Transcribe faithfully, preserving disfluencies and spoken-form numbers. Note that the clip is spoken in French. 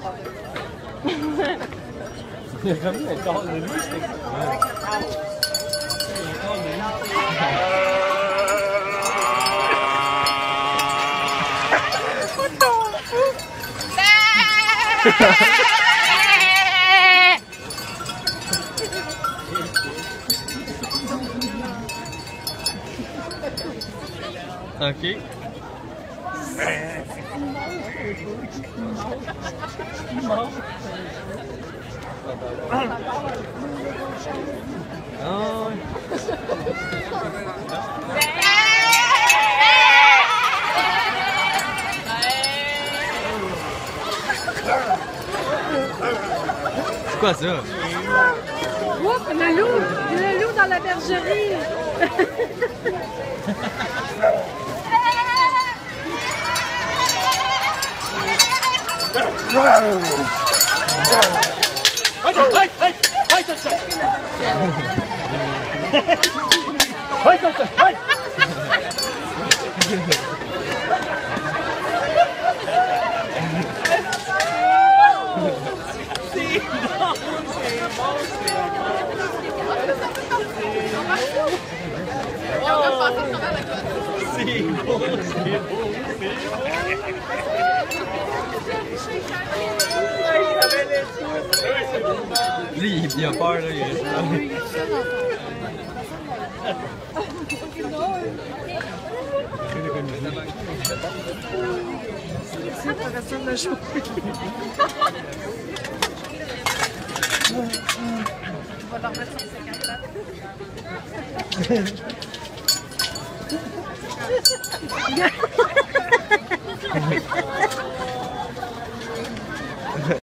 Il y a comme un corps de lui, c'est ok. Oh. C'est quoi ça? Oups, le loup! Le loup dans la bergerie! C'est beau, c'est beau, Lui, il a peur, là, il reste là. C'est pas la fin de la journée. On va leur mettre sur cinquante-quatre.